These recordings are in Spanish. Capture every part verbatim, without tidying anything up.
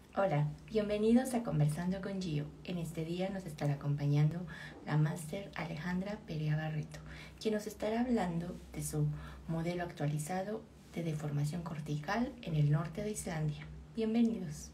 Hola, bienvenidos a Conversando con Gio. En este día nos estará acompañando la máster Alejandra Perea Barreto, quien nos estará hablando de su modelo actualizado de deformación cortical en el norte de Islandia. Bienvenidos.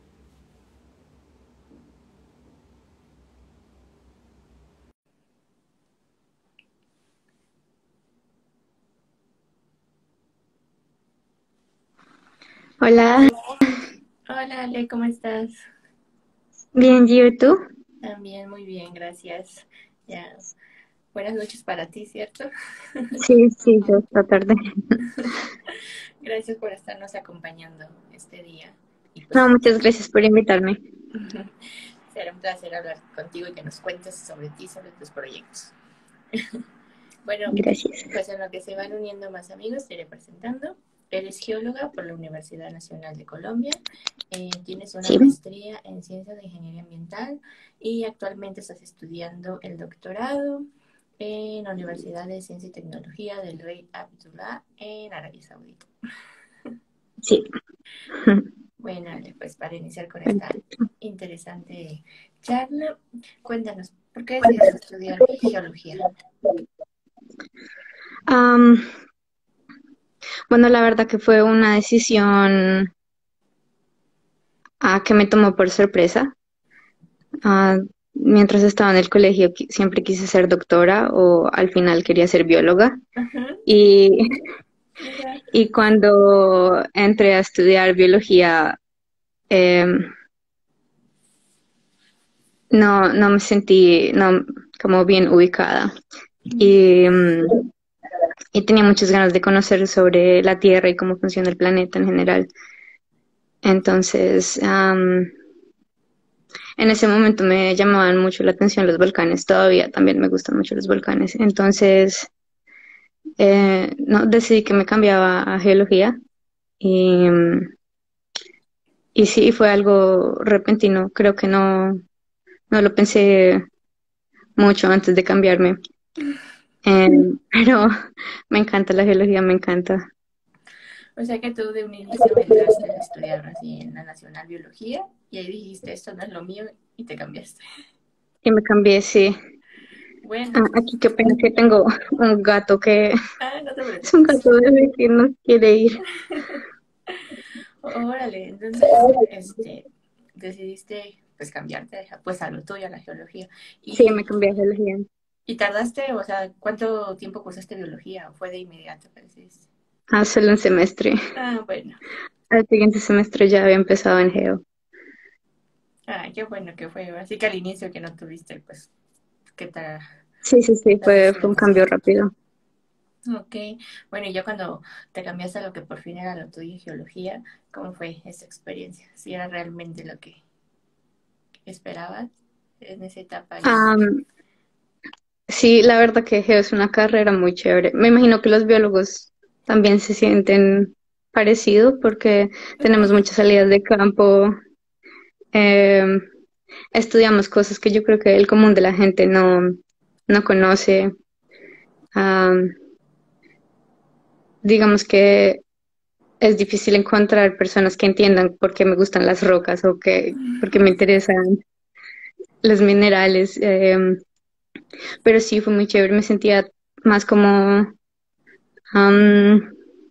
Hola, Hola Ale, ¿cómo estás? bien, Gio, ¿y tú? También muy bien, gracias. Ya, buenas noches para ti, ¿cierto? Sí, sí, ya está tarde. Gracias por estarnos acompañando este día. Y No, pues muchas gracias por invitarme. será un placer hablar contigo y que nos cuentes sobre ti, sobre tus proyectos. Bueno, Gracias. pues en lo que se van uniendo más amigos, te iré presentando. Eres geóloga por la Universidad Nacional de Colombia, eh, tienes una Sí, maestría en Ciencias de Ingeniería Ambiental y actualmente estás estudiando el doctorado en la Universidad de Ciencia y Tecnología del Rey Abdullah en Arabia Saudita. sí. Bueno, Ale, pues para iniciar con esta interesante charla, cuéntanos, ¿por qué decidiste estudiar geología? Am, bueno, la verdad que fue una decisión ah, que me tomó por sorpresa. Ah, mientras estaba en el colegio qui- siempre quise ser doctora o al final quería ser bióloga. Ajá, Y, mira. y cuando entré a estudiar biología, em, no, no me sentí no, como bien ubicada. Y, mm, y tenía muchas ganas de conocer sobre la Tierra y cómo funciona el planeta en general. Entonces, am, en ese momento me llamaban mucho la atención los volcanes, todavía también me gustan mucho los volcanes. Entonces, eh, no, decidí que me cambiaba a geología y, mm, y sí, fue algo repentino, creo que no, no lo pensé mucho antes de cambiarme. Eh, pero me encanta la geología, me encanta. O sea que tú de un inicio entraste a estudiar así en la Nacional Biología y ahí dijiste, esto no es lo mío y te cambiaste. Y me cambié, sí. Bueno, Ah, aquí qué pena que tengo un gato que ah, no te es un preocupes. gato bebé que no quiere ir. Órale, entonces, este, decidiste pues cambiarte pues a lo tuyo, a la geología. Sí, Y, me cambié a geología. y tardaste, o sea, ¿cuánto tiempo cursaste biología? ¿O fue de inmediato que decidiste? Ah, solo un semestre. Ah, bueno. Al siguiente semestre ya había empezado en geo. Ah, qué bueno que fue. Así que al inicio que no tuviste, pues, ¿qué tal Sí, sí, sí, la fue, fue un resistencia? cambio rápido. Ok, bueno, y ya cuando te cambiaste a lo que por fin era lo tuyo, geología, ¿cómo fue esa experiencia? ¿Si era realmente lo que esperabas en esa etapa? Y Am, sí, la verdad que geo es una carrera muy chévere. Me imagino que los biólogos también se sienten parecido porque tenemos muchas salidas de campo. em, Estudiamos cosas que yo creo que el común de la gente no, no conoce. Am, digamos que es difícil encontrar personas que entiendan por qué me gustan las rocas o que, por qué me interesan los minerales. Eh, pero sí, fue muy chévere. Me sentía más como, am,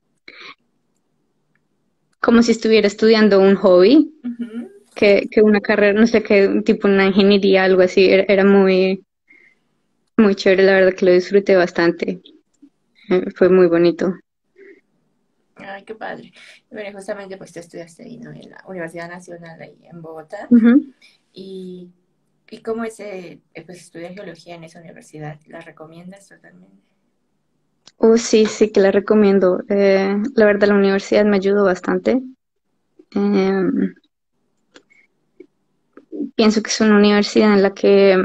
como si estuviera estudiando un hobby ujú. que, que una carrera, no sé, que tipo una ingeniería, algo así. Era, era muy, muy chévere, la verdad que lo disfruté bastante. Eh, fue muy bonito. Ay, qué padre. Bueno, justamente pues tú estudiaste ahí, ¿no? En la Universidad Nacional ahí en Bogotá. Ujú. ¿Y, y cómo ese, eh, pues estudiar geología en esa universidad? ¿La recomiendas totalmente? Oh, sí, sí que la recomiendo. Eh, la verdad, la universidad me ayudó bastante. Eh, pienso que es una universidad en la que,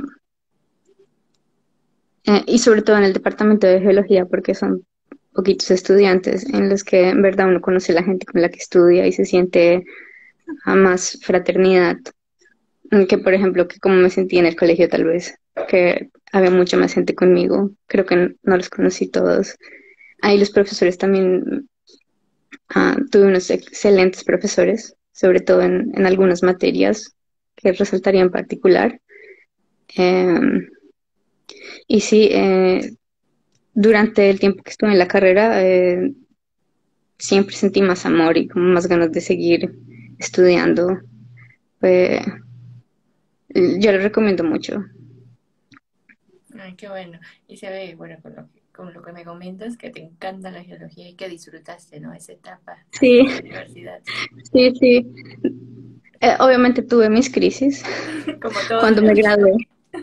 eh, y sobre todo en el departamento de geología, porque son poquitos estudiantes en los que en verdad uno conoce a la gente con la que estudia y se siente a más fraternidad mm, que, por ejemplo, que como me sentí en el colegio tal vez, que había mucha más gente conmigo. Creo que no, no los conocí todos. Ahí los profesores también, ah, tuve unos excelentes profesores. sobre todo en, en algunas materias que resaltaría en particular. Eh, y sí, eh, durante el tiempo que estuve en la carrera, eh, siempre sentí más amor y como más ganas de seguir estudiando. Pues, yo lo recomiendo mucho. Ay, qué bueno. Y se ve, bueno, con lo que, con lo que me comentas, que te encanta la geología y que disfrutaste, ¿no? Esa etapa ahí Sí, en la universidad. sí, sí. Eh, obviamente tuve mis crisis Como todos cuando en la me vida. gradué.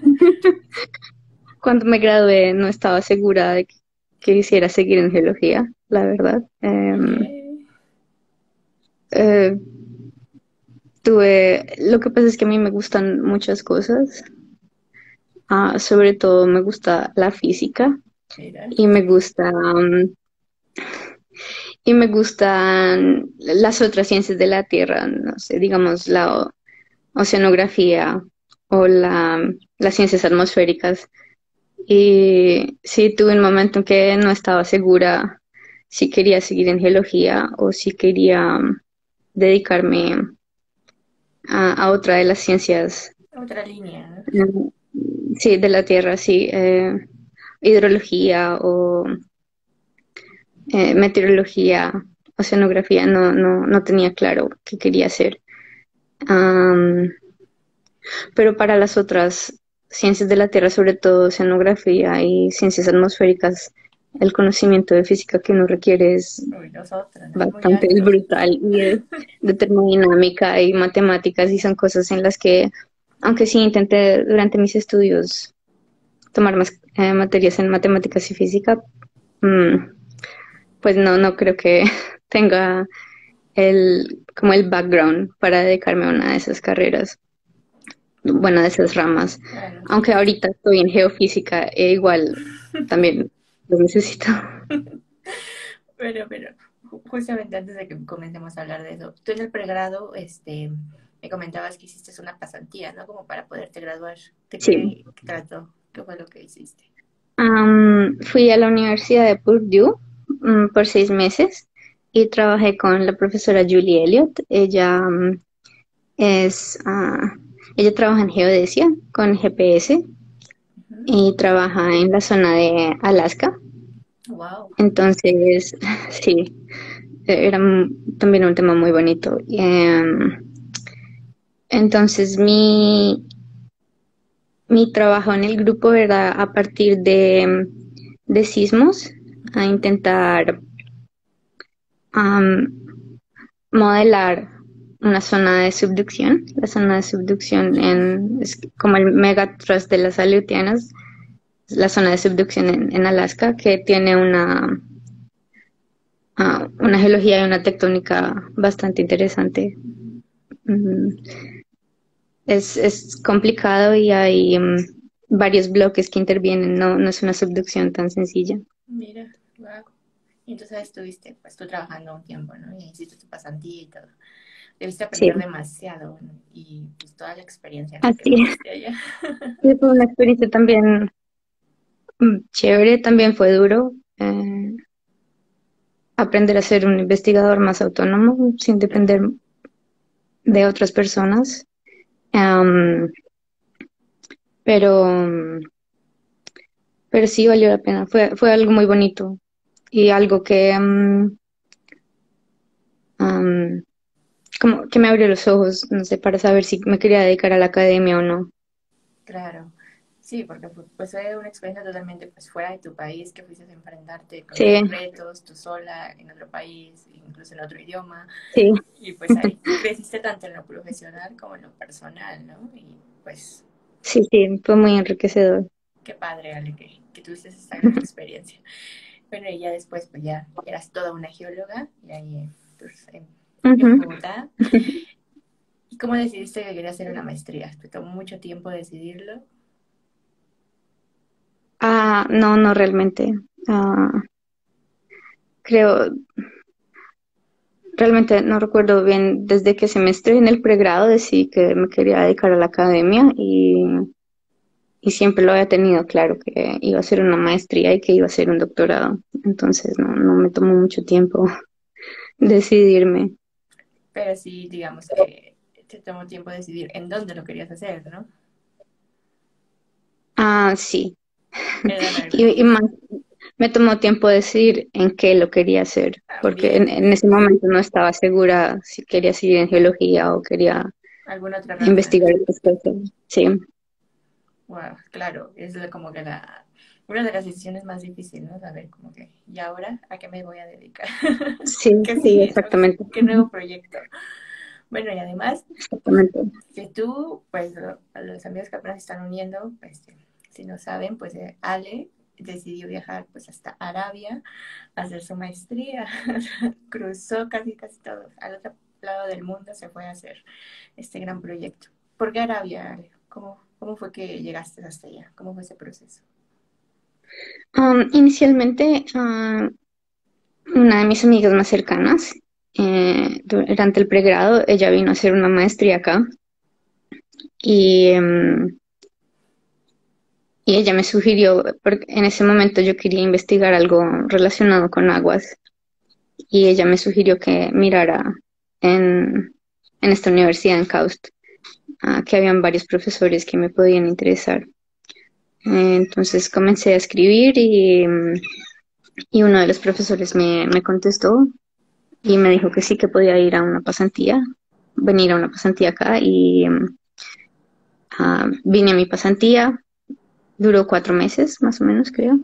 Cuando me gradué no estaba segura de que que quisiera seguir en geología, la verdad. Ok. Eh, eh, tuve, lo que pasa es que a mí me gustan muchas cosas. Ah, sobre todo me gusta la física Mira. y me gusta um, y me gustan las otras ciencias de la Tierra, no sé, digamos la o- oceanografía o la, las ciencias atmosféricas. Y sí, tuve un momento en que no estaba segura si quería seguir en geología o si quería um, dedicarme a, a otra de las ciencias, Otra línea, ¿no? mm, sí, de la Tierra, sí, eh, hidrología o eh, meteorología, oceanografía, no, no, no tenía claro qué quería hacer. Am, pero para las otras ciencias de la Tierra, sobre todo oceanografía y ciencias atmosféricas, el conocimiento de física que uno requiere es Uy, nosotros, ¿no? Es muy bastante, es alto. brutal y es de termodinámica y matemáticas y son cosas en las que, aunque sí intenté durante mis estudios tomar más eh, materias en matemáticas y física, mm, pues no, no creo que tenga el, como el background para dedicarme a una de esas carreras, bueno, de esas ramas. Claro, Aunque tienes. ahorita estoy en geofísica e igual también lo necesito. Pero, pero, ju- justamente antes de que comencemos a hablar de eso, tú en el pregrado, este, me comentabas que hiciste una pasantía, ¿no? Como para poderte graduar. ¿De Sí. qué, qué trató? ¿Qué fue lo que hiciste? Am, fui a la Universidad de Purdue mm, por seis meses y trabajé con la profesora Julie Elliott. Ella mm, es, ah, ella trabaja en geodesia con G P S y trabaja en la zona de Alaska. Wow. Entonces, sí, era m- también un tema muy bonito. Y, em, entonces, mi, mi trabajo en el grupo era a partir de, de sismos, a intentar am, modelar una zona de subducción. La zona de subducción en, es como el megatrust de las Aleutianas, la zona de subducción en, en Alaska, que tiene una, ah, una geología y una tectónica bastante interesante. Mm, Es, es complicado y hay mm, varios bloques que intervienen, no, no es una subducción tan sencilla. Mira, wow. Y entonces estuviste, pues tú trabajando un tiempo, ¿no? Y hiciste tu pasantía y todo. Debiste Sí, aprender demasiado, ¿no? Y pues toda la experiencia, ¿no? Que así es. viviste allá. Sí, fue una experiencia también mm, chévere, también fue duro. eh, aprender a ser un investigador más autónomo sin depender Claro. de otras personas. Am, pero, pero sí valió la pena. Fue, fue algo muy bonito y algo que, am, am, como que me abrió los ojos, no sé, para saber si me quería dedicar a la academia o no. Claro. Sí, porque fu- pues fue una experiencia totalmente pues fuera de tu país, que fuiste a enfrentarte con Sí, nuevos retos, tú sola, en otro país, incluso en otro idioma. sí, Y pues ahí creciste tanto en lo profesional como en lo personal, ¿no? Y pues sí, sí, fue muy enriquecedor. qué padre, Ale, que, que tuviste esta gran experiencia. Bueno, y ya después, pues ya eras toda una geóloga, y ahí eh, pues, en, en Ujú. Bogotá. ¿Y cómo decidiste que querías hacer una maestría? ¿Te tomó mucho tiempo decidirlo? Ah, no, no realmente. Ah, creo, realmente no recuerdo bien desde qué semestre en el pregrado decidí que me quería dedicar a la academia y, y siempre lo había tenido claro que iba a ser una maestría y que iba a ser un doctorado. Entonces no, no me tomó mucho tiempo decidirme. pero sí, digamos que te tomó tiempo decidir en dónde lo querías hacer, ¿no? Ah, sí. Era largo. Y, y más, me tomó tiempo decidir en qué lo quería hacer, porque en, También, en ese momento no estaba segura si quería seguir en geología o quería alguna otra rama. investigar otras cosas. Sí, Wow, claro, es la- como que la, una de las decisiones más difíciles, ¿no? Saber como que, ¿y ahora a qué me voy a dedicar? sí, ¿Qué sí, sigue, no? exactamente. ¿Qué nuevo proyecto? Bueno, y además, Exactamente. que tú, pues, lo- a los amigos que apenas se están uniendo, pues, si no saben, pues, eh, Ale decidió viajar, pues, hasta Arabia a hacer su maestría. Cruzó casi, casi todo. Al otro lado del mundo se fue a hacer este gran proyecto. ¿Por qué Arabia, Ale? ¿Cómo, cómo fue que llegaste hasta allá? ¿Cómo fue ese proceso? Um, inicialmente, ah, una de mis amigas más cercanas, eh, durante el pregrado, ella vino a hacer una maestría acá y, em, y ella me sugirió, porque en ese momento yo quería investigar algo relacionado con aguas y ella me sugirió que mirara en, en esta universidad en KAUST, ah, que habían varios profesores que me podían interesar. Eh, entonces comencé a escribir y, em, y uno de los profesores me, me contestó y me dijo que sí, que podía ir a una pasantía, venir a una pasantía acá y uh, vine a mi pasantía, duró cuatro meses más o menos creo,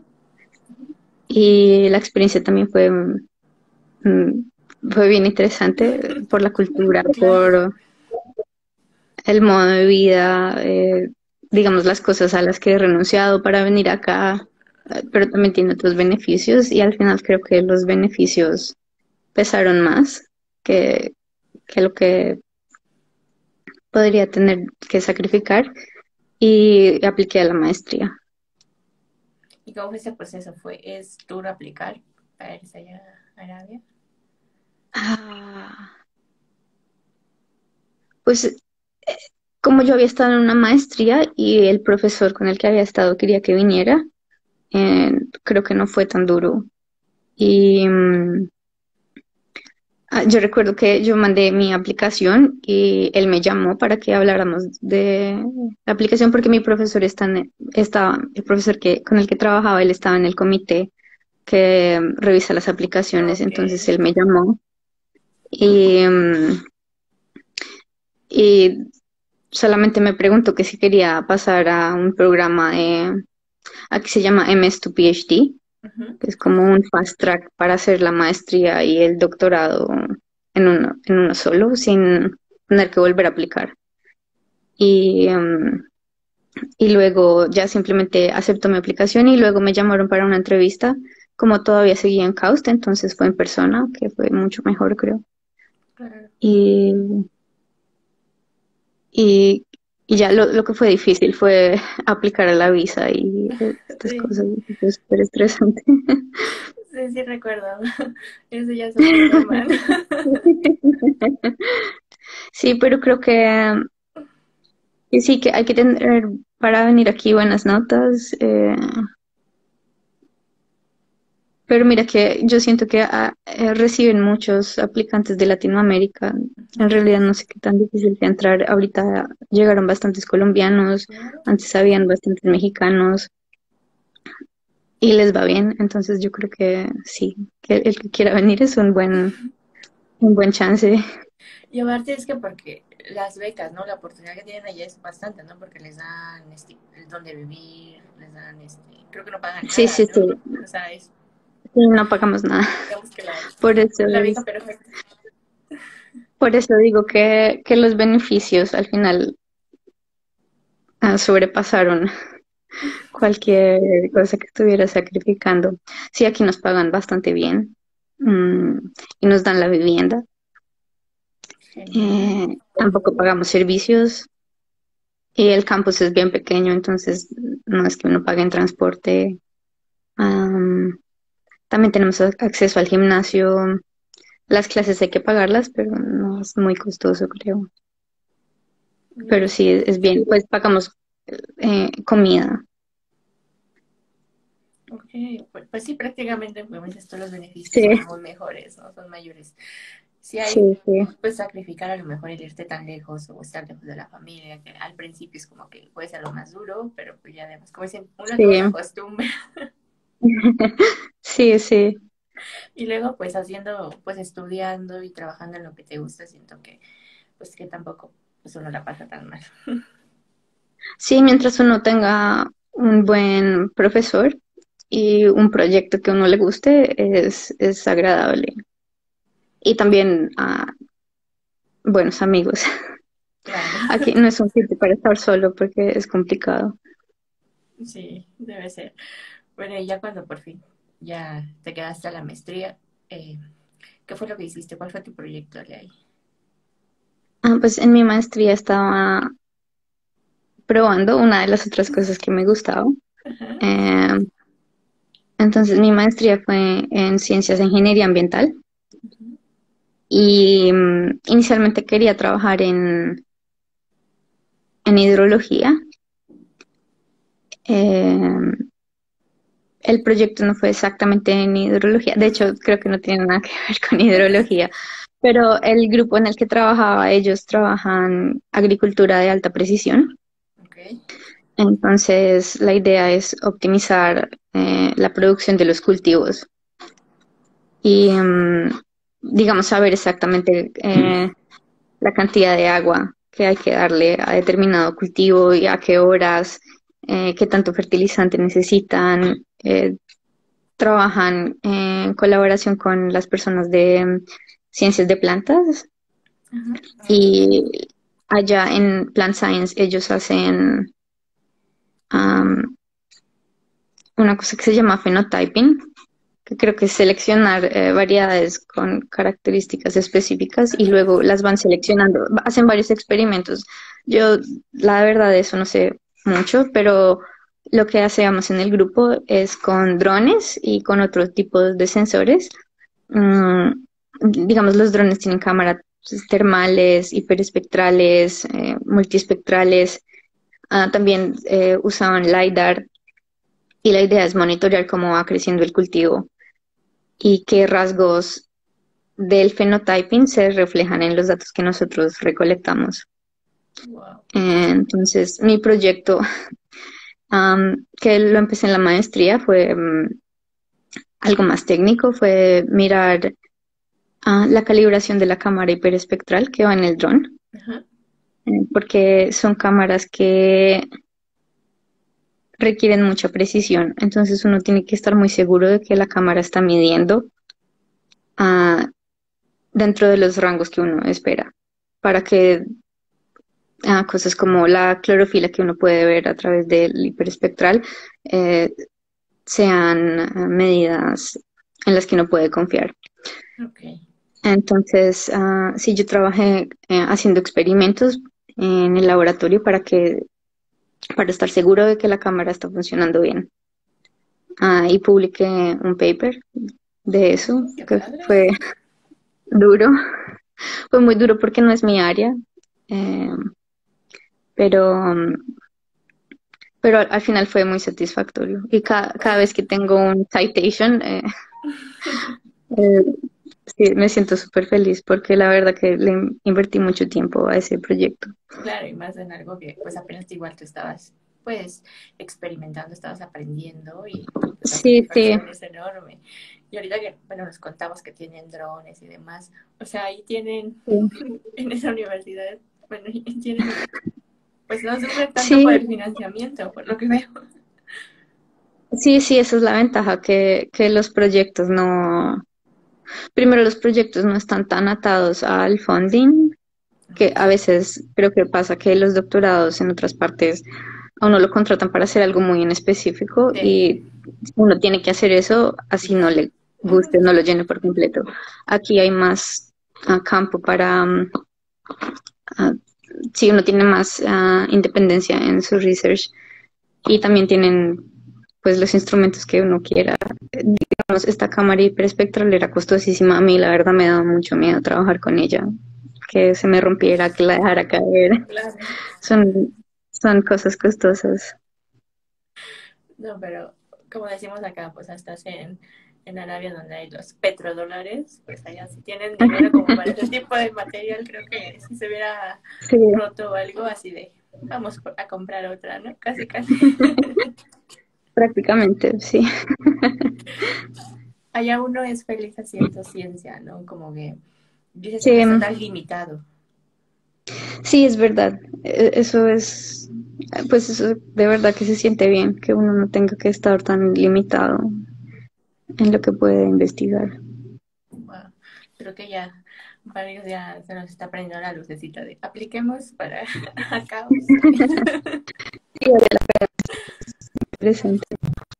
y la experiencia también fue, um, fue bien interesante por la cultura, Claro. por el modo de vida, eh, digamos las cosas a las que he renunciado para venir acá, eh, pero también tiene otros beneficios y al final creo que los beneficios pesaron más que, que lo que podría tener que sacrificar y apliqué a la maestría. ¿Y cómo fue ese proceso? ¿Fue, es duro aplicar para irse allá a Arabia? Ah, pues como yo había estado en una maestría y el profesor con el que había estado quería que viniera, eh, creo que no fue tan duro. Y mm, ah, yo recuerdo que yo mandé mi aplicación y él me llamó para que habláramos de la aplicación porque mi profesor está en- estaba, el profesor que, con el que trabajaba, él estaba en el comité que mm, revisa las aplicaciones, Ok. entonces él me llamó y, mm, y solamente me preguntó que si quería pasar a un programa de, aquí se llama M S dos PhD, Ujú. que es como un fast track para hacer la maestría y el doctorado en uno, en uno solo, sin tener que volver a aplicar. Y, um, y luego ya simplemente aceptó mi aplicación y luego me llamaron para una entrevista. Como todavía seguía en Caust, entonces fue en persona, que fue mucho mejor, creo. Claro. Y, y, y ya lo, lo que fue difícil fue aplicar a la visa y estas Sí, cosas, fue súper estresante. sí, sí recuerdo. Eso ya es súper normal. Sí, pero creo que, que sí, que hay que tener para venir aquí buenas notas. eh, pero mira que yo siento que ah, eh, reciben muchos aplicantes de Latinoamérica. En realidad no sé qué tan difícil sea entrar. Ahorita llegaron bastantes colombianos, ¿No? antes habían bastantes mexicanos y les va bien. Entonces yo creo que sí, que el que quiera venir es un buen, un buen chance. Y aparte es que porque las becas, ¿no? La oportunidad que tienen allá es bastante, ¿no? Porque les dan este, donde vivir, les dan este, creo que no pagan Sí, nada, sí, ¿no? sí. O sea, es, Sí, no pagamos nada. digamos que la, Por eso la beca es, perfecta. por eso digo que, que los beneficios al final ah, sobrepasaron cualquier cosa que estuviera sacrificando. Sí, aquí nos pagan bastante bien, mm, y nos dan la vivienda. Genial. Eh, tampoco pagamos servicios y el campus es bien pequeño, entonces no es que uno pague en transporte. Am, también tenemos ac- acceso al gimnasio. Las clases hay que pagarlas, pero no es muy costoso, creo. Pero sí, es bien, pues pagamos eh, comida. Ok, pues, pues sí, prácticamente, como dices tú, los beneficios Sí, son muy mejores, ¿no? Son mayores. sí hay, Sí, sí, pues sacrificar a lo mejor el irte tan lejos o estar lejos de la familia, que al principio es como que puede ser lo más duro, pero pues ya además, como dicen, uno luego se sí. acostumbra Sí, sí. y luego pues haciendo, pues estudiando y trabajando en lo que te gusta, siento que pues que tampoco pues uno la pasa tan mal. Sí, mientras uno tenga un buen profesor y un proyecto que a uno le guste, es, es agradable. Y también a buenos amigos. Claro, Aquí no es un sitio para estar solo porque es complicado. sí, debe ser. Bueno, y ya cuando por fin ya te quedaste a la maestría, eh, ¿qué fue lo que hiciste? ¿Cuál fue tu proyecto de ahí? Ah, pues en mi maestría estaba probando una de las otras cosas que me gustaba. Ajá. Eh, entonces mi maestría fue en ciencias de ingeniería ambiental Ujú. y mm, inicialmente quería trabajar en, en hidrología. Eh, el proyecto no fue exactamente en hidrología, de hecho creo que no tiene nada que ver con hidrología, pero el grupo en el que trabajaba, ellos trabajan agricultura de alta precisión. Ok. Entonces, la idea es optimizar eh, la producción de los cultivos y, mm, digamos, saber exactamente eh, la cantidad de agua que hay que darle a determinado cultivo y a qué horas, eh, qué tanto fertilizante necesitan. Eh, trabajan en colaboración con las personas de mm, ciencias de plantas Ajá. y allá en Plant Science ellos hacen am, una cosa que se llama phenotyping, que creo que es seleccionar eh, variedades con características específicas y Ajá. luego las van seleccionando. Hacen varios experimentos. Yo, la verdad, de eso no sé mucho, pero lo que hacemos en el grupo es con drones y con otros tipos de sensores. Mm, digamos, los drones tienen cámaras termales, hiperespectrales, eh, multiespectrales. Ah, también eh, usaban LiDAR y la idea es monitorear cómo va creciendo el cultivo y qué rasgos del phenotyping se reflejan en los datos que nosotros recolectamos. Wow. Eh, entonces, mi proyecto, um, que lo empecé en la maestría, fue um, algo más técnico, fue mirar uh, la calibración de la cámara hiperespectral que va en el dron, Ajá. eh, porque son cámaras que requieren mucha precisión, entonces uno tiene que estar muy seguro de que la cámara está midiendo uh, dentro de los rangos que uno espera, para que uh, cosas como la clorofila que uno puede ver a través del hiperespectral eh, sean uh, medidas en las que uno puede confiar. Ok. Entonces, uh, sí, yo trabajé eh, haciendo experimentos en el laboratorio para que, para estar seguro de que la cámara está funcionando bien. Uh, y publiqué un paper de eso, Mm, qué que padre. fue duro. Fue muy duro porque no es mi área, eh, pero, um, pero al, al final fue muy satisfactorio. Y ca- cada vez que tengo un citation, eh, eh, sí, me siento súper feliz porque la verdad que le in- invertí mucho tiempo a ese proyecto. Claro, y más en algo que pues apenas igual tú estabas pues experimentando, estabas aprendiendo y pues la Sí, sí, satisfacción es enorme. Y ahorita que, bueno, nos contamos que tienen drones y demás, o sea, ahí tienen sí. en esa universidad, bueno, y tienen, pues no sufren tanto por Sí, el financiamiento, por lo que veo. sí, sí, esa es la ventaja, que, que los proyectos no, primero los proyectos no están tan atados al funding, que a veces creo que pasa que los doctorados en otras partes a uno lo contratan para hacer algo muy en específico Sí, y uno tiene que hacer eso así no igual. le guste, no lo llene por completo. Aquí hay más ah, campo para, mm, ah, sí, uno tiene más ah, independencia en su research y también tienen pues los instrumentos que uno quiera. Digamos, esta cámara hiperespectral era costosísima, a mí la verdad me daba mucho miedo trabajar con ella, que se me rompiera, que la dejara caer. Claro. Son, son cosas costosas. No, pero como decimos acá, pues hasta hacen en Arabia donde hay los petrodólares, pues allá si tienen dinero como para ese tipo de material, creo que si se hubiera Sí, roto o algo así de, vamos a comprar otra, ¿no? Casi, casi. prácticamente, sí. Allá uno es feliz haciendo ciencia, ¿no? Como que dices, no Sí, está tan limitado. sí, es verdad. E- Eso es, pues eso de verdad que se siente bien, que uno no tenga que estar tan limitado en lo que puede investigar. Wow. Creo que ya varios ya se nos está prendiendo la lucecita de apliquemos para caos. Sí, vale la pena, interesante.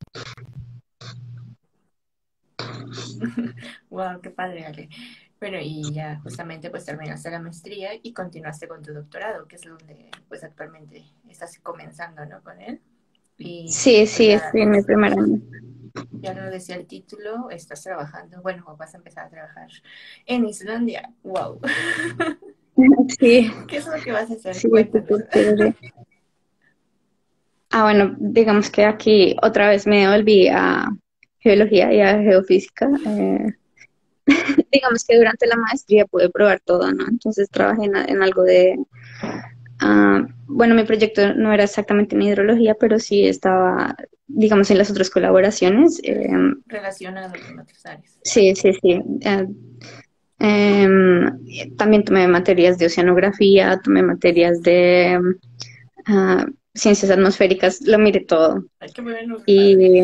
Wow, qué padre, Ale. Bueno, y ya justamente pues terminaste la maestría y continuaste con tu doctorado, que es donde pues actualmente estás comenzando, ¿no? Con él. Y Sí, pues sí, ya, estoy en mi primer año. ya lo decía el título, estás trabajando, bueno, o vas a empezar a trabajar en Islandia. Wow. Sí, ¿Qué es lo que vas a hacer? sí, es Cuéntanos. súper chévere. Ah, bueno, digamos que aquí otra vez me volví a geología y a geofísica. Eh, digamos que durante la maestría pude probar todo, ¿no? Entonces trabajé en, en algo de, ah, bueno, mi proyecto no era exactamente en hidrología, pero sí estaba, digamos, en las otras colaboraciones. Eh, Relacionado con otras áreas. sí, sí, sí. Eh, em, también tomé materias de oceanografía, tomé materias de ah, ciencias atmosféricas, lo miré todo. Ay, qué bueno, qué Y, padre.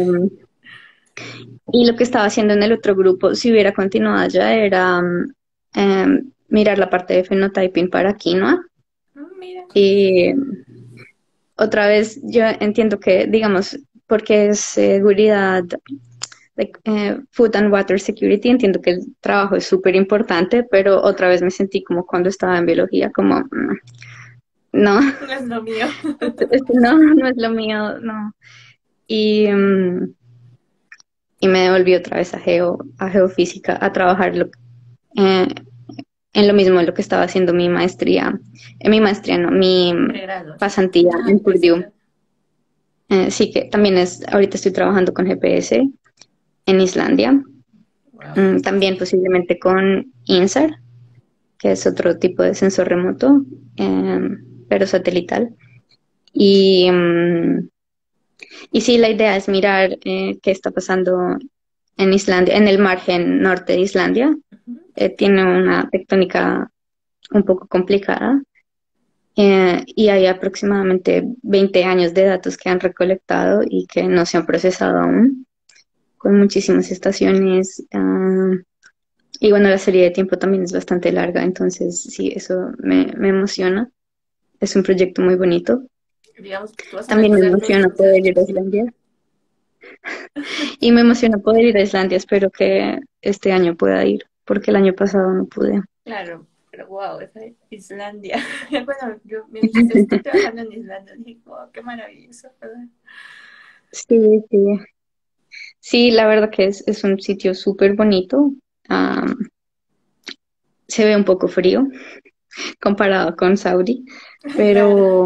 y lo que estaba haciendo en el otro grupo, si hubiera continuado allá, era mm, em, mirar la parte de phenotyping para quinoa. Mm, mira. Y otra vez, yo entiendo que, digamos, porque es seguridad, like, eh, food and water security, entiendo que el trabajo es súper importante, pero otra vez me sentí como cuando estaba en biología, como, mm, no, No es lo mío. esto, esto no, no es lo mío, no. Y, mm, y me devolví otra vez a, geo, a geofísica, a trabajar lo, eh, en lo mismo en lo que estaba haciendo mi maestría, en mi maestría, no, mi Pregrado. pasantía Ah, en pues sí, Purdue. claro. Eh, sí, que también es, ahorita estoy trabajando con G P S en Islandia. Wow. Mm, también posiblemente con INSAR, que es otro tipo de sensor remoto, eh, pero satelital. Y, mm, y sí, la idea es mirar eh, qué está pasando en Islandia, en el margen norte de Islandia. Ujú. Eh, tiene una tectónica un poco complicada eh, y hay aproximadamente veinte años de datos que han recolectado y que no se han procesado aún, con muchísimas estaciones. Uh, y bueno, la serie de tiempo también es bastante larga, entonces sí, eso me, me emociona. Es un proyecto muy bonito. Digamos que tú vas a También me analizar los emociona poder ir a desechos. Islandia. Y me emociona poder ir a Islandia. Espero que este año pueda ir, porque el año pasado no pude. Claro, pero wow, esa es Islandia. Bueno, yo me dijiste, estoy trabajando en Islandia. Dije, wow, qué maravilloso, ¿verdad? Sí, sí. Sí, la verdad que es, es un sitio súper bonito. Um, se ve un poco frío comparado con Saudi, Claro. pero,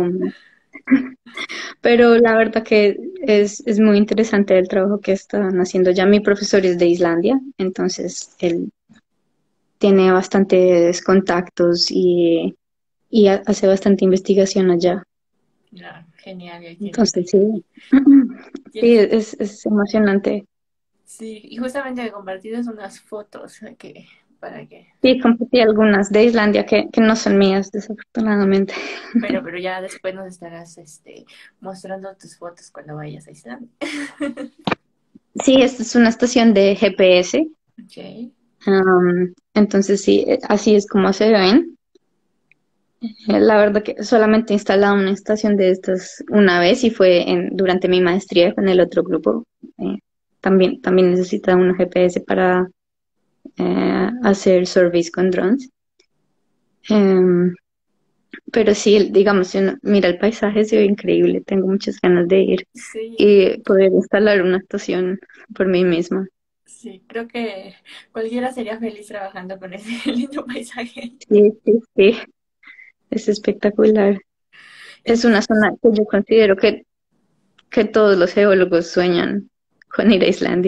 pero la verdad que es, es muy interesante el trabajo que están haciendo ya. Mi profesor es de Islandia, entonces él tiene bastantes contactos y, y ha- hace bastante investigación allá. Ya, genial, y ahí tienes Entonces, ahí. sí, sí, Tienes, es, es emocionante. sí, y justamente me compartidas unas fotos eh, que, para que, Sí, compartí algunas de Islandia que, que no son mías, desafortunadamente. pero, pero ya después nos estarás, este, mostrando tus fotos cuando vayas a Islandia. Sí, esta es una estación de G P S. Ok, am, entonces, sí, eh, así es como se ven. Eh, La verdad que solamente he instalado una estación de estas una vez y fue en, durante mi maestría con el otro grupo. Eh, también, también necesita una G P S para eh, hacer surveys con drones. Em, pero sí, digamos, si uno mira el paisaje, se ve increíble. Tengo muchas ganas de ir sí, y poder instalar una estación por mí misma. sí, creo que cualquiera sería feliz trabajando con ese lindo paisaje. Sí, sí, sí, es espectacular. Es una Entonces, zona que yo considero que, que todos los geólogos sueñan con ir a Islandia.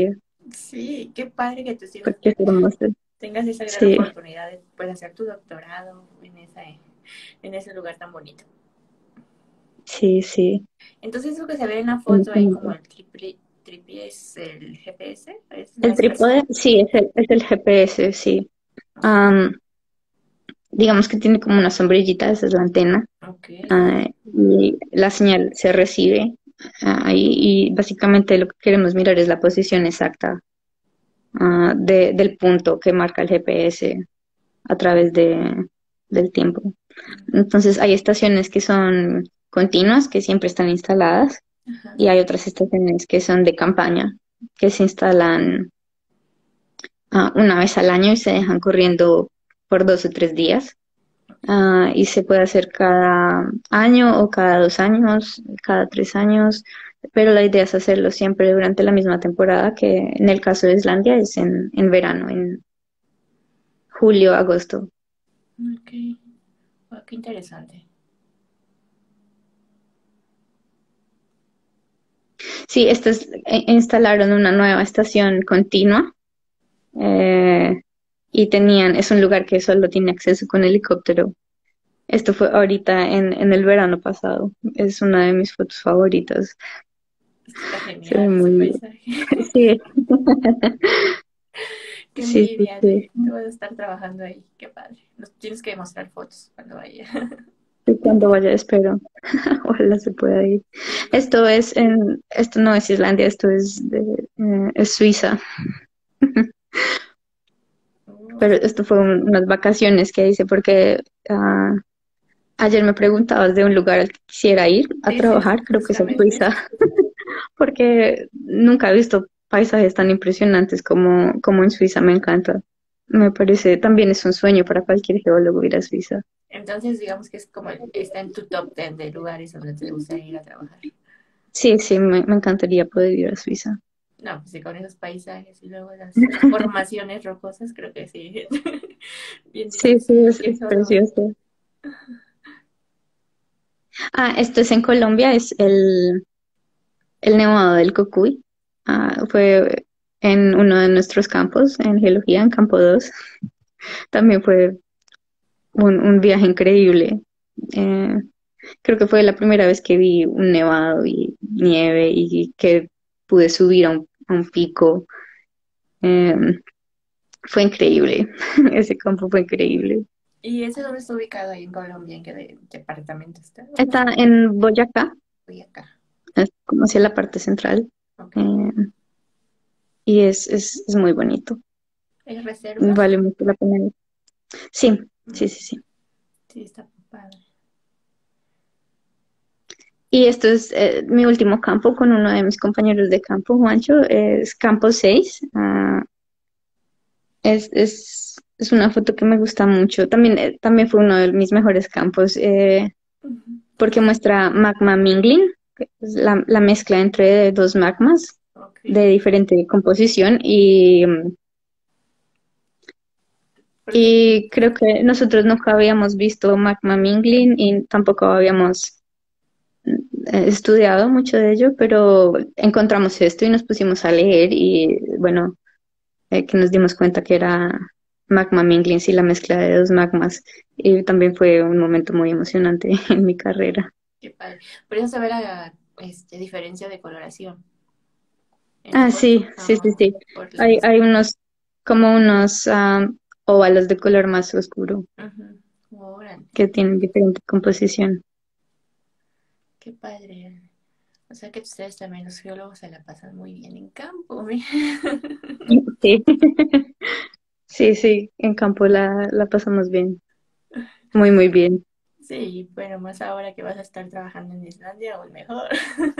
Sí, qué padre que tus hijos porque es hermoso. tengas esa gran Sí, oportunidad de poder hacer tu doctorado en, esa, en ese lugar tan bonito. sí, sí. Entonces, eso que se ve en la En foto este ahí como momento. el triple, triple es el G P S, es la El estación. trípode, sí, es el, es el G P S, sí. Ok. Am, digamos que tiene como una sombrillita, esa es la antena, Ok. ah, y la señal se recibe ah, ahí y básicamente lo que queremos mirar es la posición exacta ah, de- del punto que marca el G P S a través de, del tiempo. Entonces hay estaciones que son continuas, que siempre están instaladas, Ajá. y hay otras estaciones que son de campaña, que se instalan ah, una vez al año y se dejan corriendo por dos o tres días. Ah, y se puede hacer cada año o cada dos años, cada tres años, pero la idea es hacerlo siempre durante la misma temporada, que en el caso de Islandia es en, en verano, en julio, agosto. Ok. Wow, qué interesante. Sí, esto es, e- instalaron una nueva estación continua eh, y tenían, es un lugar que solo tiene acceso con helicóptero. Esto fue ahorita en, en el verano pasado. Es una de mis fotos favoritas. Está Se ve genial ese muy, paisaje. sí, Qué sí, sí, envidia, sí. de tú vas a estar trabajando ahí. Qué padre. Nos tienes que mostrar fotos cuando vaya. Y cuando vaya, espero. Ojalá se pueda ir. Sí, porque Esto es en, esto no es Islandia, esto es de, eh, es Suiza. uh, Pero esto fue un- unas vacaciones que hice porque ah, ayer me preguntabas de un lugar al que quisiera ir a sí, sí, sí, trabajar, creo que es en justamente. Suiza, porque nunca he visto paisajes tan impresionantes como, como en Suiza, me encanta. Me parece, también es un sueño para cualquier geólogo ir a Suiza. Entonces, digamos que es como el- está en tu top ten de lugares donde te gustaría ir a trabajar. Sí, sí, me, me encantaría poder ir a Suiza. No, pues sí, con esos paisajes y luego las formaciones rocosas, creo que sí. Bien Sí, difícil sí, es, cualquier es geólogo. precioso. Ah, esto es en Colombia, es el, el Nevado del Cocuy. Ah, fue en uno de nuestros campos, en geología, en campo dos. También fue un, un viaje increíble. Eh, creo que fue la primera vez que vi un nevado y nieve y que pude subir a un, a un pico. Eh, fue increíble. Ese campo fue increíble. ¿Y ese dónde está ubicado ahí en Colombia? ¿En qué de- departamento está? Está en Boyacá, Uy, acá. es como hacia la parte central. Ok. Eh, y es, es, es muy bonito. ¿Es reserva? Vale mucho la pena ir. Sí, sí, Mm, sí, sí. sí, está padre. Y esto es eh, mi último campo con uno de mis compañeros de campo, Juancho, es campo seis. Ah, es, es, es una foto que me gusta mucho. También, eh, también fue uno de mis mejores campos eh, Ujú. porque muestra magma mingling, que es la, la mezcla entre dos magmas Ok. de diferente composición y, mm, Porque, y creo que nosotros nunca habíamos visto magma mingling y tampoco habíamos eh, estudiado mucho de ello, pero encontramos esto y nos pusimos a leer y bueno, eh, que nos dimos cuenta que era magma mingling, sí, la mezcla de dos magmas. Y también fue un momento muy emocionante en mi carrera. qué padre. Por eso se ve la este, diferencia de coloración en la Ah, foto. sí, sí, sí, Ah, sí. por la Hay, mezcla. hay unos, como unos ah, óvalos de color más oscuro Ujú. Órale, que tienen diferente composición. qué padre. O sea que ustedes también, los geólogos, se la pasan muy bien en campo. ¿Eh? Sí, sí, sí, en campo la, la pasamos bien, muy, muy bien. Sí, bueno, más ahora que vas a estar trabajando en Islandia, aún mejor.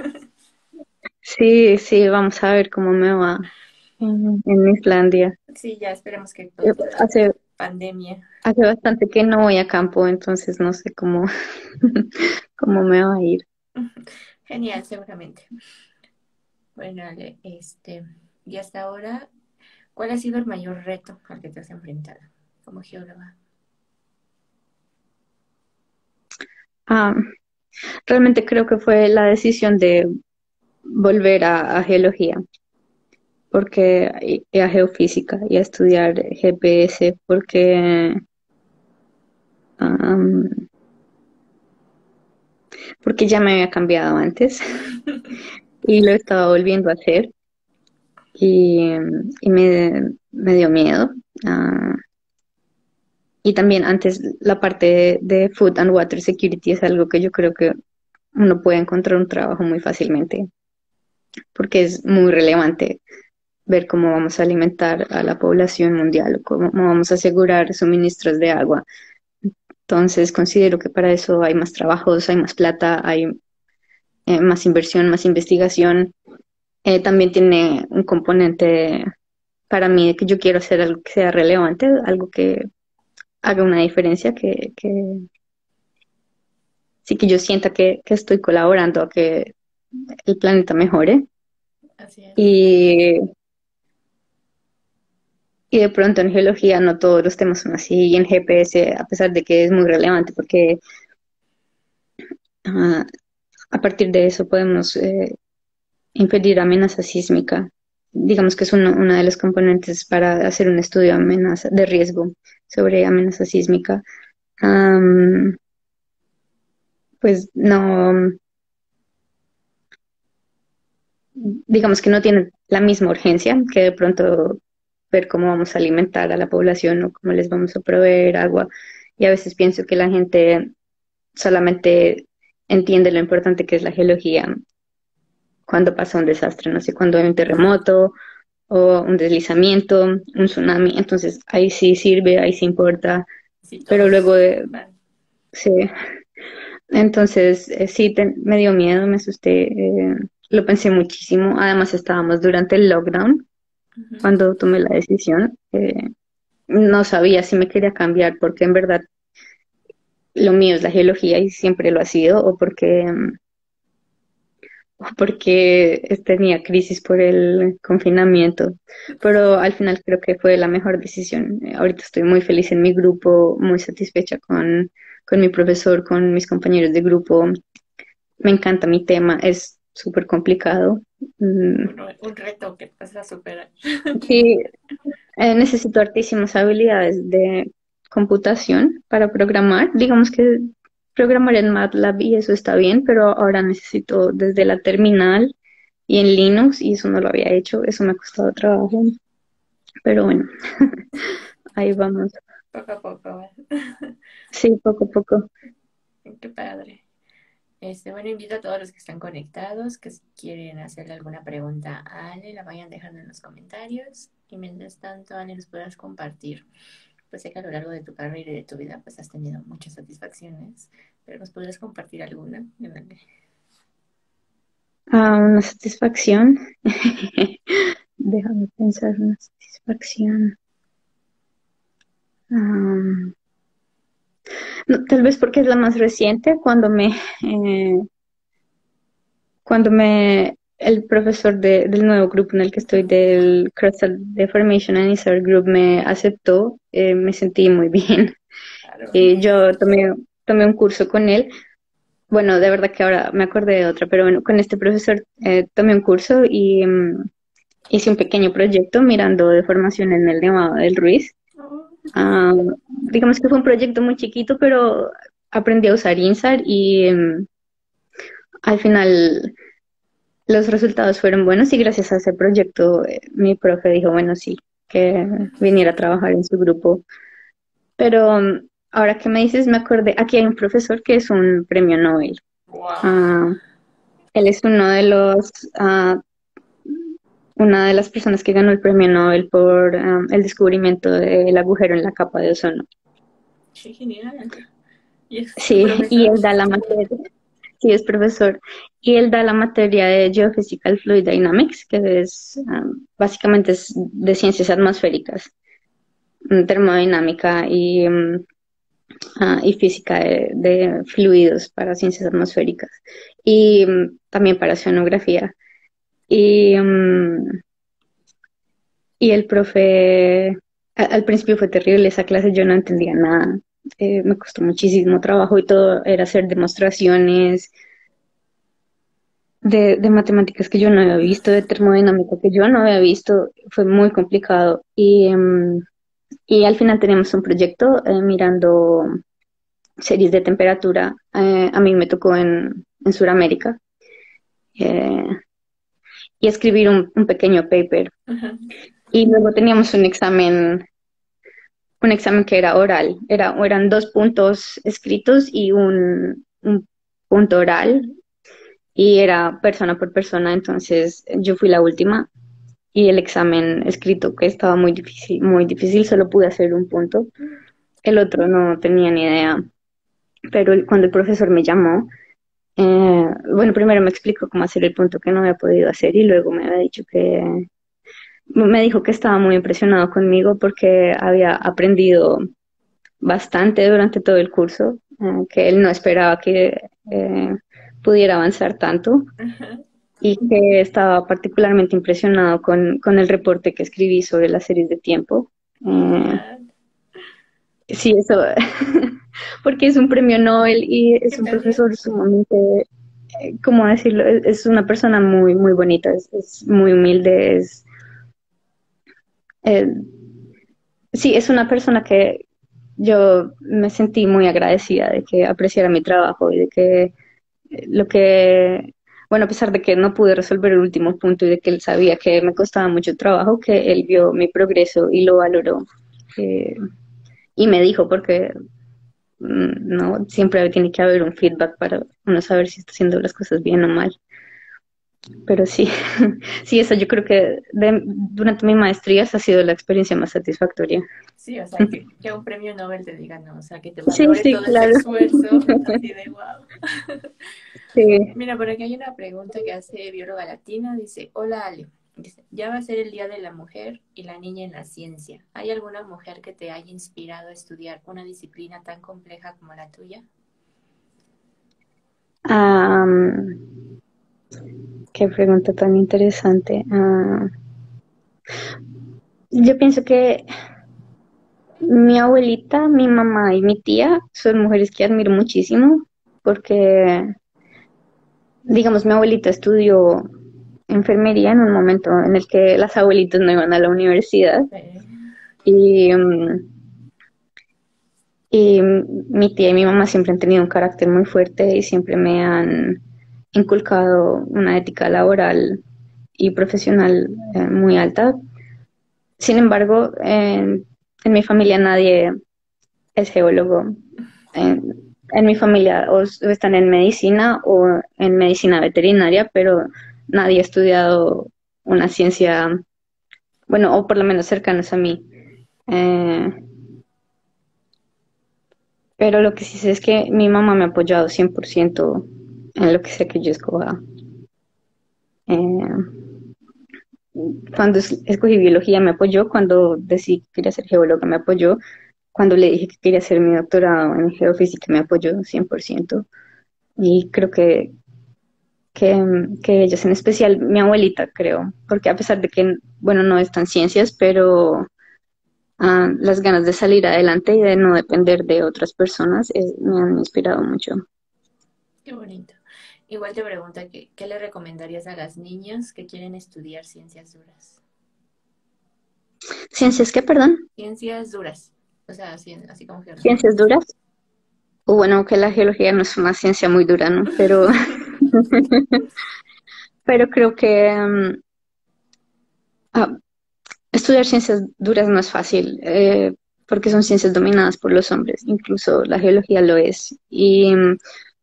Sí, sí, vamos a ver cómo me va en, en Islandia. Sí, ya esperemos que Eh, pronto la Hace, pandemia. hace bastante que no voy a campo, entonces no sé cómo, cómo me va a ir. Genial, seguramente. Bueno, Ale, este, y hasta ahora, ¿cuál ha sido el mayor reto al que te has enfrentado como geóloga? Ah, realmente creo que fue la decisión de volver a, a geología, porque y, y a geofísica y a estudiar G P S porque am, porque ya me había cambiado antes y lo estaba volviendo a hacer y, em, y me, me dio miedo. Ah, y también antes la parte de, de Food and Water Security es algo que yo creo que uno puede encontrar un trabajo muy fácilmente porque es muy relevante ver cómo vamos a alimentar a la población mundial o cómo vamos a asegurar suministros de agua. Entonces considero que para eso hay más trabajos, hay más plata, hay eh, más inversión, más investigación. Eh, también tiene un componente para mí de que yo quiero hacer algo que sea relevante, algo que haga una diferencia, que, que sí que yo sienta que, que estoy colaborando a que el planeta mejore. Así es. Y, y de pronto en geología no todos los temas son así, y en G P S, a pesar de que es muy relevante, porque uh, a partir de eso podemos eh, impedir amenaza sísmica. Digamos que es uno, uno de los componentes para hacer un estudio de amenaza, de riesgo sobre amenaza sísmica. Um, pues no, digamos que no tiene la misma urgencia que de pronto ver cómo vamos a alimentar a la población o cómo les vamos a proveer agua. Y a veces pienso que la gente solamente entiende lo importante que es la geología cuando pasa un desastre, no sé, cuando hay un terremoto o un deslizamiento, un tsunami, entonces ahí sí sirve, ahí sí importa, Sí, pero luego todos de, van. sí, entonces eh, sí te- me dio miedo, me asusté, eh, lo pensé muchísimo, además estábamos durante el lockdown Ujú. cuando tomé la decisión, eh, no sabía si me quería cambiar porque en verdad lo mío es la geología y siempre lo ha sido, o porque mm, porque tenía crisis por el confinamiento, pero al final creo que fue la mejor decisión. Eh, Ahorita estoy muy feliz en mi grupo, muy satisfecha con, con mi profesor, con mis compañeros de grupo. Me encanta mi tema, es súper complicado. Mm, Un, un reto que vas a superar. Sí, eh, necesito altísimas habilidades de computación para programar. Digamos que programar en MATLAB y eso está bien, pero ahora necesito desde la terminal y en Linux y eso no lo había hecho. Eso me ha costado trabajo, pero bueno, ahí vamos. Poco a poco, ¿va? Sí, poco a poco. Qué padre. Este, bueno, invito a todos los que están conectados, que si quieren hacerle alguna pregunta a Ale, la vayan dejando en los comentarios. Y mientras tanto, Ale, nos puedas compartir. Pues sé que a lo largo de tu carrera y de tu vida, pues has tenido muchas satisfacciones, pero nos podrías compartir alguna. Ale? Ah, una satisfacción. Déjame pensar, una satisfacción. Ah, no, tal vez porque es la más reciente, cuando me, eh, cuando me, el profesor de- del nuevo grupo en el que estoy, del Crustal Deformation and Insert Group, me aceptó, eh, me sentí muy bien. Claro. Y yo tomé, tomé un curso con él. Bueno, de verdad que ahora me acordé de otra, pero bueno, con este profesor eh, tomé un curso y mm, hice un pequeño proyecto mirando deformación en el Nevado del Ruiz. Oh, Ah, digamos que fue un proyecto muy chiquito, pero aprendí a usar INSAR y mm, al final los resultados fueron buenos y gracias a ese proyecto eh, mi profe dijo, bueno, sí, que viniera a trabajar en su grupo. Pero mm, ahora que me dices, me acordé, aquí hay un profesor que es un premio Nobel. wow. Ah, él es uno de los, ah, una de las personas que ganó el premio Nobel por ah, el descubrimiento del agujero en la capa de ozono. Qué genial. ¿Y es tu Sí, y profesor? él da la materia, sí, es profesor, y él da la materia de Geophysical Fluid Dynamics, que es ah, básicamente es de ciencias atmosféricas, mm, termodinámica y, mm, ah, y física de, de fluidos para ciencias atmosféricas, y mm, también para oceanografía. Y, mm, y el profe, a- al principio fue terrible esa clase, yo no entendía nada. Eh, me costó muchísimo trabajo y todo era hacer demostraciones. de, de matemáticas que yo no había visto, de termodinámica que yo no había visto, fue muy complicado. Y, em, y al final teníamos un proyecto eh, mirando series de temperatura. Eh, a mí me tocó en, en Sudamérica eh, y escribir un, un pequeño paper. Ajá. Y luego teníamos un examen, un examen que era oral. Era, eran dos puntos escritos y un, un punto oral. Y era persona por persona, entonces yo fui la última y el examen escrito que estaba muy difícil, muy difícil, solo pude hacer un punto. El otro no tenía ni idea, pero el- cuando el profesor me llamó, eh, bueno, primero me explicó cómo hacer el punto que no había podido hacer y luego me había dicho que, me dijo que estaba muy impresionado conmigo porque había aprendido bastante durante todo el curso, eh, que él no esperaba que eh, pudiera avanzar tanto Ajá. y que estaba particularmente impresionado con, con el reporte que escribí sobre las series de tiempo. Eh, Genial. sí, eso, porque es un premio Nobel y Qué es un genial. profesor sumamente, eh, ¿cómo decirlo? Es, es una persona muy, muy bonita, es, es muy humilde, es, eh, sí, es una persona que yo me sentí muy agradecida de que apreciara mi trabajo y de que eh, lo que, bueno, a pesar de que no pude resolver el último punto y de que él sabía que me costaba mucho trabajo, que él vio mi progreso y lo valoró. eh, y me dijo, porque mm, no siempre tiene que haber un feedback para uno saber si está haciendo las cosas bien o mal. Pero sí, sí, eso yo creo que de- durante mi maestría esa ha sido la experiencia más satisfactoria. Sí, o sea, que, que un premio Nobel te diga, no, o sea, que te Sí, valore sí, todo ese claro. esfuerzo, así de wow. Sí. Mira, por aquí hay una pregunta que hace bióloga latina. Dice, hola Ale. Dice, ya va a ser el Día de la Mujer y la Niña en la Ciencia. ¿Hay alguna mujer que te haya inspirado a estudiar una disciplina tan compleja como la tuya? Am, qué pregunta tan interesante. Ah, yo pienso que mi abuelita, mi mamá y mi tía son mujeres que admiro muchísimo porque, digamos, mi abuelita estudió enfermería en un momento en el que las abuelitas no iban a la universidad Eh, y, mm, y mi tía y mi mamá siempre han tenido un carácter muy fuerte y siempre me han inculcado una ética laboral y profesional eh, muy alta. Sin embargo, en, en mi familia nadie es geólogo. En, en mi familia o, o están en medicina o en medicina veterinaria, pero nadie ha estudiado una ciencia, bueno, o por lo menos cercanos a mí. Eh, pero lo que sí sé es que mi mamá me ha apoyado cien por ciento en lo que sea que yo escoja. Eh, cuando es- escogí biología me apoyó, cuando decidí que quería ser geóloga me apoyó, cuando le dije que quería hacer mi doctorado en geofísica me apoyó cien por ciento. Y creo que que, que ellas, en especial mi abuelita, creo, porque a pesar de que, bueno, no están ciencias, pero ah, las ganas de salir adelante y de no depender de otras personas eh, me han inspirado mucho. qué bonito. Igual te pregunta que, ¿qué le recomendarías a las niñas que quieren estudiar ciencias duras? ¿Ciencias qué, perdón? Ciencias duras, o sea, así, así como geología. ¿Ciencias duras? O bueno, que la geología no es una ciencia muy dura, ¿no? Pero, pero creo que um, ah, estudiar ciencias duras no es fácil, eh, porque son ciencias dominadas por los hombres, incluso la geología lo es. Y um,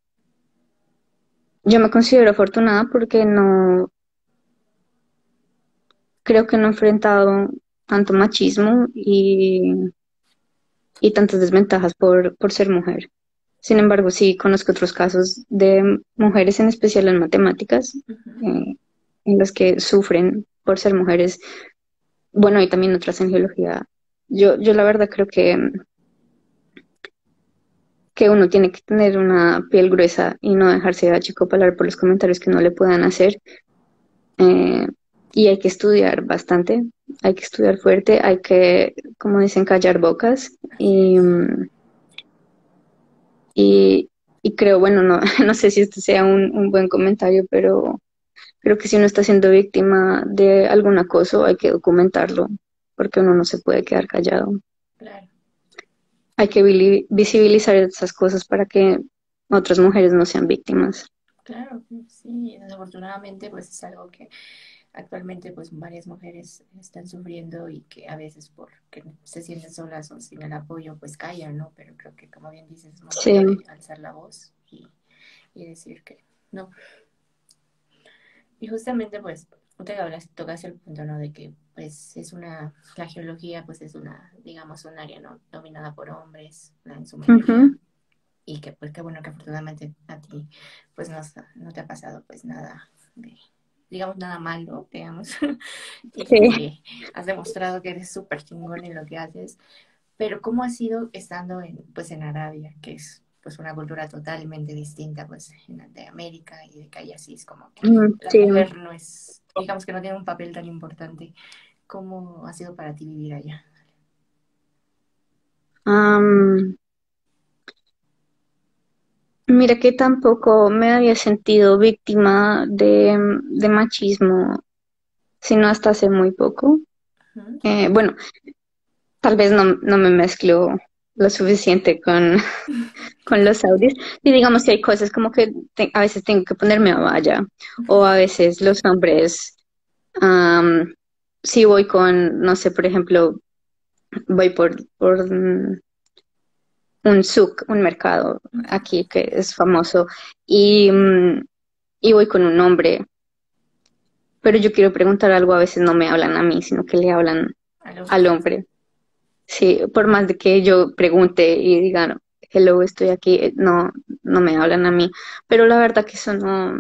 yo me considero afortunada porque no, creo que no he enfrentado tanto machismo y, y tantas desventajas por, por ser mujer. Sin embargo, sí conozco otros casos de mujeres, en especial en matemáticas, Ujú. eh, en los que sufren por ser mujeres. Bueno, y también otras en geología. Yo, yo la verdad creo que, que uno tiene que tener una piel gruesa y no dejarse achicopalar por los comentarios que no le puedan hacer. Eh, y hay que estudiar bastante, hay que estudiar fuerte, hay que, como dicen, callar bocas. Así Y, es. mm, y, y creo, bueno, no, no sé si esto sea un, un buen comentario, pero Creo que si uno está siendo víctima de algún acoso, hay que documentarlo, porque uno no se puede quedar callado. Claro, Hay que vili- visibilizar esas cosas para que otras mujeres no sean víctimas. claro, sí, desafortunadamente pues es algo que actualmente pues varias mujeres están sufriendo y que a veces porque se sienten solas o sin el apoyo pues callan, ¿no? Pero creo que como bien dices es Sí, momento de alzar la voz y, y decir que no. Y justamente pues usted hablas, tocas el punto, ¿no? De que pues es una, la geología pues es una, digamos, un área, ¿no? Dominada por hombres, ¿no? En su mayoría. ujú, Y que pues qué bueno que afortunadamente a ti pues no, no te ha pasado pues nada de, digamos, nada malo, digamos, y sí. que has demostrado que eres súper chingón en lo que haces, pero ¿cómo ha sido estando en, pues, en Arabia, que es pues una cultura totalmente distinta pues en, de América y de que ahí así es como que Mm, la sí. mujer no es, digamos que no tiene un papel tan importante? ¿Cómo ha sido para ti vivir allá? Am, Mira que tampoco me había sentido víctima de, de machismo, sino hasta hace muy poco. ¿Mm? Eh, bueno, tal vez no, no me mezclo lo suficiente con, con los audios. Y digamos que hay cosas como que te- a veces tengo que ponerme a valla, o a veces los hombres, am, si voy con, no sé, por ejemplo, voy por, por mm, un souk, un mercado aquí que es famoso, y, mm, y voy con un hombre, pero yo quiero preguntar algo, a veces no me hablan a mí, sino que le hablan A los al dos. hombre. Sí, por más de que yo pregunte y diga, "No, hello, estoy aquí", eh, no, no me hablan a mí. Pero la verdad que eso no,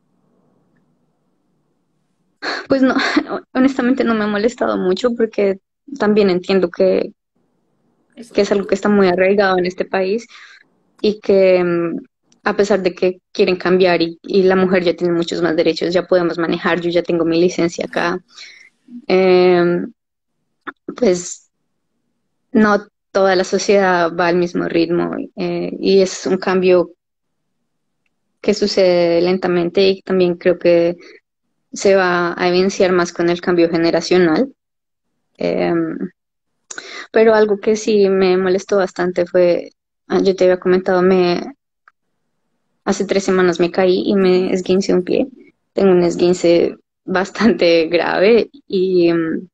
pues no, honestamente no me ha molestado mucho porque también entiendo que, Eso que es es algo que cultura. está muy arraigado en este país y que mm, a pesar de que quieren cambiar y, y la mujer ya tiene muchos más derechos, ya podemos manejar, yo ya tengo mi licencia acá, em, pues no toda la sociedad va al mismo ritmo, eh, y es un cambio que sucede lentamente y también creo que se va a evidenciar más con el cambio generacional. Eh, pero algo que sí me molestó bastante fue, ah, yo te había comentado, me, hace tres semanas me caí y me Ujú. esguincé un pie. Tengo un esguince bastante grave y, mm,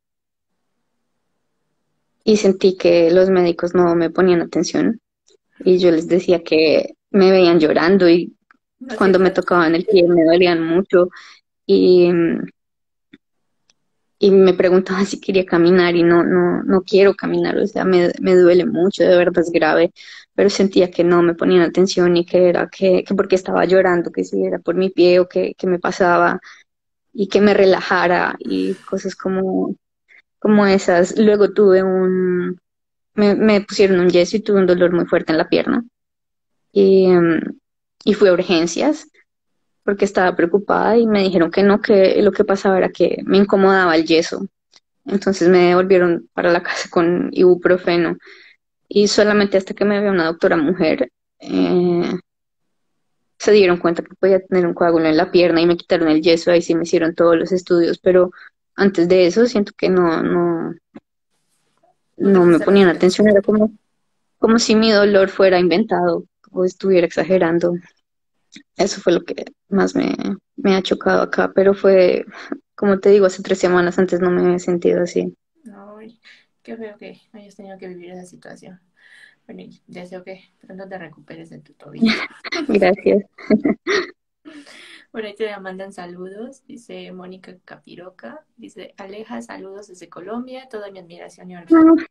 y sentí que los médicos no me ponían atención y yo les decía que me veían llorando y No cuando me sientas. tocaban el pie me dolían mucho y, mm, y me preguntaban si quería caminar y no, no, no quiero caminar, o sea, me, me duele mucho, de verdad es grave, pero sentía que no me ponían atención y que era que, que porque estaba llorando, que si era por mi pie o que, que me pasaba y que me relajara y cosas como, como esas. Luego tuve un, me, me pusieron un yeso y tuve un dolor muy fuerte en la pierna y, em, y fui a urgencias porque estaba preocupada y me dijeron que no, que lo que pasaba era que me incomodaba el yeso. Entonces me devolvieron para la casa con ibuprofeno y solamente hasta que me vio una doctora mujer, eh, se dieron cuenta que podía tener un coágulo en la pierna y me quitaron el yeso. Ahí sí me hicieron todos los estudios, pero antes de eso siento que no, no, No te no me prestaron ponían atención. atención. Era como, como si mi dolor fuera inventado o estuviera exagerando. Eso fue lo que más me, me ha chocado acá, pero fue, como te digo, hace tres semanas antes no me había sentido así. Ay, qué feo que hayas tenido que vivir esa situación. Bueno, y deseo que pronto te recuperes de tu tobillo. Gracias. Por ahí te mandan saludos, dice Mónica Capiroca, dice Aleja, saludos desde Colombia, toda mi admiración y honor. Ah,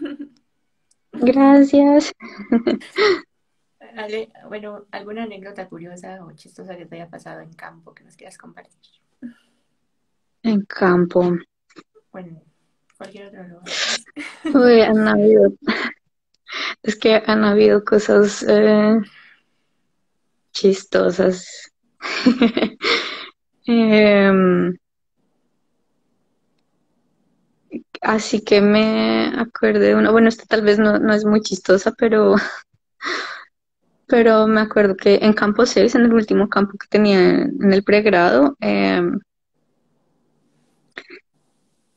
gracias. Ale, bueno, ¿alguna anécdota curiosa o chistosa que te haya pasado en campo que nos quieras compartir? En campo. Bueno, cualquier otro lugar, pues. Uy, han habido, es que han habido cosas eh, chistosas. Em, Así que me acuerdo de una, bueno, esta tal vez no, no es muy chistosa, pero, pero me acuerdo que en Campo seis, en el último campo que tenía en, en el pregrado, em,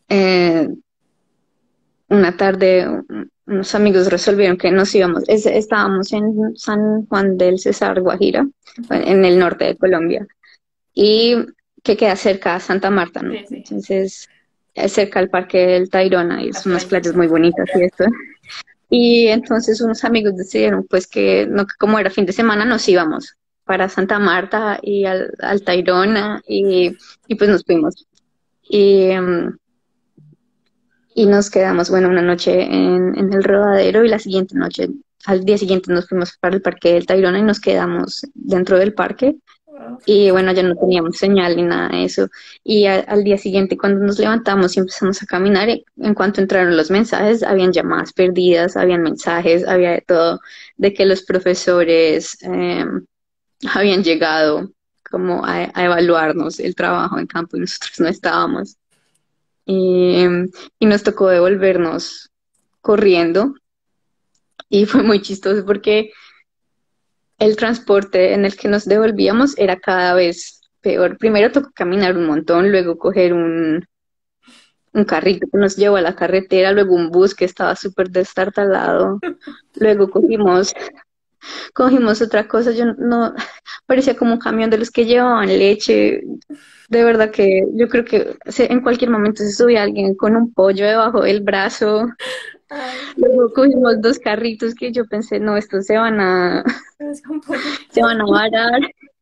eh, una tarde un- unos amigos resolvieron que nos íbamos, es- estábamos en San Juan del Cesar, Guajira, Ujú. en el norte de Colombia, y que queda cerca a Santa Marta, ¿no? Sí, sí, Entonces, es cerca al Parque del Tayrona y la son unas playas playita. muy bonitas y esto. Y entonces unos amigos decidieron pues que no, que como era fin de semana nos íbamos para Santa Marta y al, al Tayrona y, y pues nos fuimos. Y, em, y nos quedamos, bueno, una noche en, en el Rodadero y la siguiente noche, al día siguiente nos fuimos para el Parque del Tayrona y nos quedamos dentro del parque. Wow. Y bueno, ya no teníamos señal ni nada de eso. Y a- al día siguiente, cuando nos levantamos y empezamos a caminar, eh, en cuanto entraron los mensajes, habían llamadas perdidas, habían mensajes, había de todo, de que los profesores eh, habían llegado como a, a evaluarnos el trabajo en campo y nosotros no estábamos. Y, em, y nos tocó devolvernos corriendo y fue muy chistoso porque el transporte en el que nos devolvíamos era cada vez peor. Primero tocó caminar un montón, luego coger un, un carrito que nos llevó a la carretera, luego un bus que estaba súper destartalado, luego cogimos, cogimos otra cosa, yo no, parecía como un camión de los que llevaban leche. De verdad que yo creo que se- en cualquier momento se subía alguien con un pollo debajo del brazo. Ay, Luego cogimos dos carritos que yo pensé, no, estos se van a, es un pollo. se van a varar.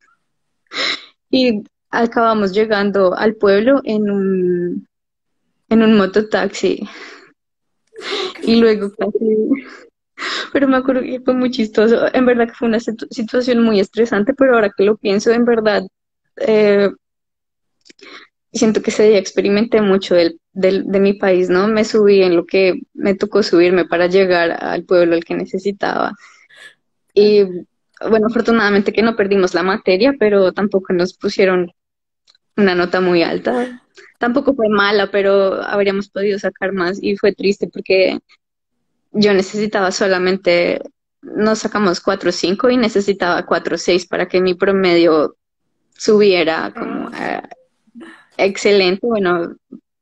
Y acabamos llegando al pueblo en un, en un mototaxi. ¿Cómo Y crees? luego casi, pero me acuerdo que fue muy chistoso. En verdad que fue una situ- situación muy estresante, pero ahora que lo pienso, en verdad, eh, siento que ese día experimenté mucho del, del- de mi país, ¿no? Me subí en lo que me tocó subirme para llegar al pueblo al que necesitaba. Ah, Y bueno, afortunadamente que no perdimos la materia, pero tampoco nos pusieron una nota muy alta. Tampoco fue mala, pero habríamos podido sacar más y fue triste porque yo necesitaba solamente, nos sacamos cuatro o cinco y necesitaba cuatro o seis para que mi promedio subiera como ah, a excelente, bueno,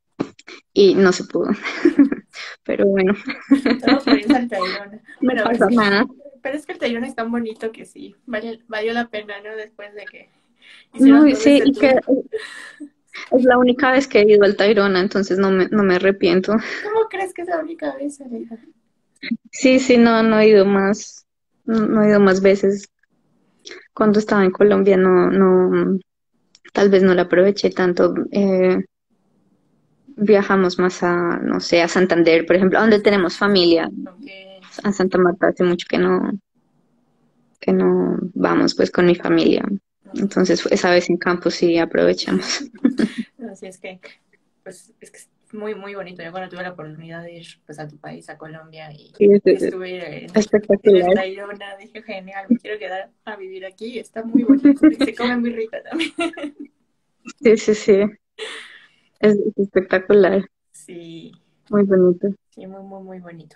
y no se pudo. Pero bueno, todo por irse al Tayrona. no Pero es pasa que, nada. pero es que el Tayrona es tan bonito que sí, vale, valió la pena, ¿no? Después de que No, hicieron y todo sí, ese y que tour. es la única vez que he ido al Tayrona, entonces no me, no me arrepiento. ¿Cómo crees que es la única vez, Aleja? Sí, sí, no, no he ido más, no, no he ido más veces. Cuando estaba en Colombia no, no, tal vez no la aproveché tanto. Eh, viajamos más a, no sé, a Santander, por ejemplo, a donde tenemos familia. Aunque, A Santa Marta hace mucho que no, que no vamos pues con mi familia. no, Entonces, esa vez en campo sí aprovechamos. no, sí, es que, pues, es que es muy, muy bonito. Yo cuando tuve la oportunidad de ir, pues, a tu país, a Colombia, y Sí, es, es estuve en, en el espectacular. Tayrona, dije, genial, me quiero quedar a vivir aquí, está muy bonito. Y se come muy rica también. Sí, sí, sí, es, es espectacular, Sí, muy bonito. sí, muy, muy, muy bonito.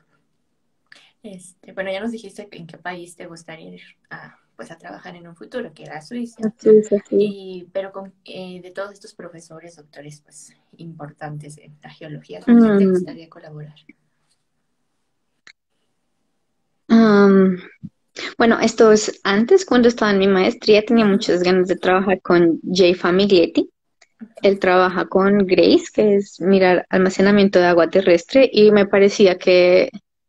Este, bueno, ya nos dijiste en qué país te gustaría ir a, pues, a trabajar en un futuro, que era Suiza. Sí, sí, sí. Y, pero con, eh, de todos estos profesores, doctores, pues, importantes en la geología, ¿con quién te Mm, gustaría colaborar? am, bueno, esto es antes, cuando estaba en mi maestría, tenía muchas ganas de trabajar con Jay Famiglietti. Él trabaja con Grace, que es mirar almacenamiento de agua terrestre, y me parecía que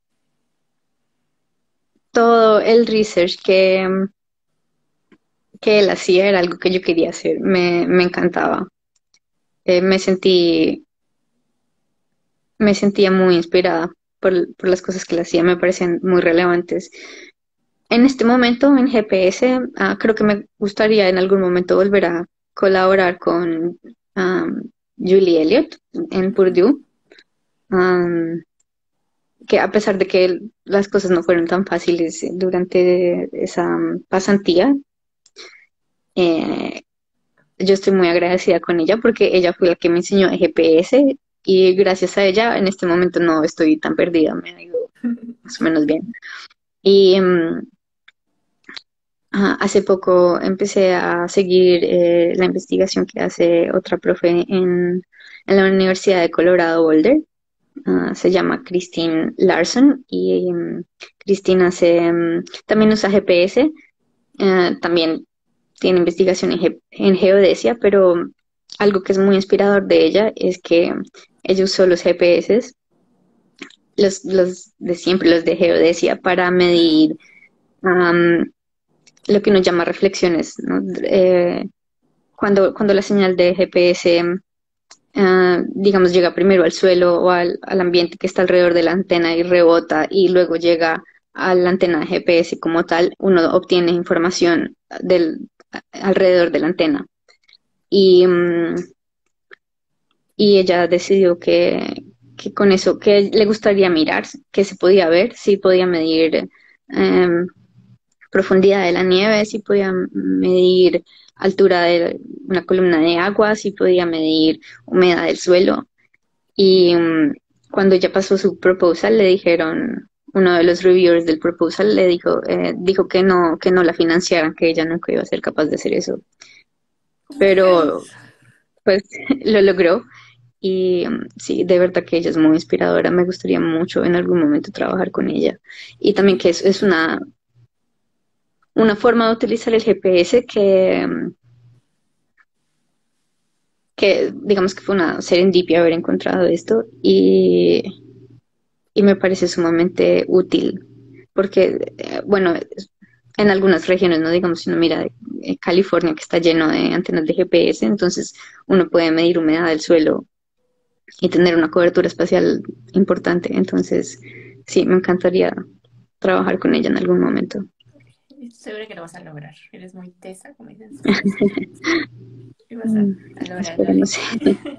todo el research que, que él hacía era algo que yo quería hacer. Me, me encantaba. Eh, me sentí, me sentía muy inspirada por, por las cosas que él hacía, me parecían muy relevantes. En este momento, en G P S, ah, creo que me gustaría en algún momento volver a colaborar con am, Julie Elliott en Purdue. Am, que a pesar de que las cosas no fueron tan fáciles eh, durante esa mm, pasantía, eh, yo estoy muy agradecida con ella porque ella fue la que me enseñó G P S y gracias a ella en este momento no estoy tan perdida, me ha ido más o menos bien. Y, mm, ah, hace poco empecé a seguir eh, la investigación que hace otra profe en, en la Universidad de Colorado Boulder. Ah, se llama Christine Larson y mm, Christine hace, mm, también usa G P S, eh, también tiene investigación en, ge- en geodesia, pero algo que es muy inspirador de ella es que ella usó los G P S, los, los de siempre, los de geodesia, para medir am, lo que uno llama reflexiones, ¿no? Eh, cuando, cuando la señal de G P S, ah, digamos, llega primero al suelo o al, al ambiente que está alrededor de la antena y rebota y luego llega a la antena de G P S como tal, uno obtiene información del, alrededor de la antena. Y, mm, y ella decidió que, que con eso, que le gustaría mirar, que se podía ver, si podía medir em, profundidad de la nieve, si podía medir altura de una columna de agua, si podía medir humedad del suelo. Y mm, cuando ella pasó su proposal, le dijeron, uno de los reviewers del proposal le dijo, eh, dijo que no, que no la financiaran, que ella nunca iba a ser capaz de hacer eso. ¿Cómo Pero crees? pues lo logró. Y mm, sí, de verdad que ella es muy inspiradora. Me gustaría mucho en algún momento trabajar con ella. Y también que es, es una, una forma de utilizar el G P S que, mm, que digamos que fue una serendipia haber encontrado esto y, y me parece sumamente útil. Porque, eh, bueno, en algunas regiones, no digamos, si uno mira eh, California que está lleno de antenas de G P S, entonces uno puede medir humedad del suelo y tener una cobertura espacial importante. Entonces, sí, me encantaría trabajar con ella en algún momento. Estoy segura que lo vas a lograr. Eres muy tesa, como dicen tus pacientes. Y vas a, Mm, a lograrlo, Ale. esperemos.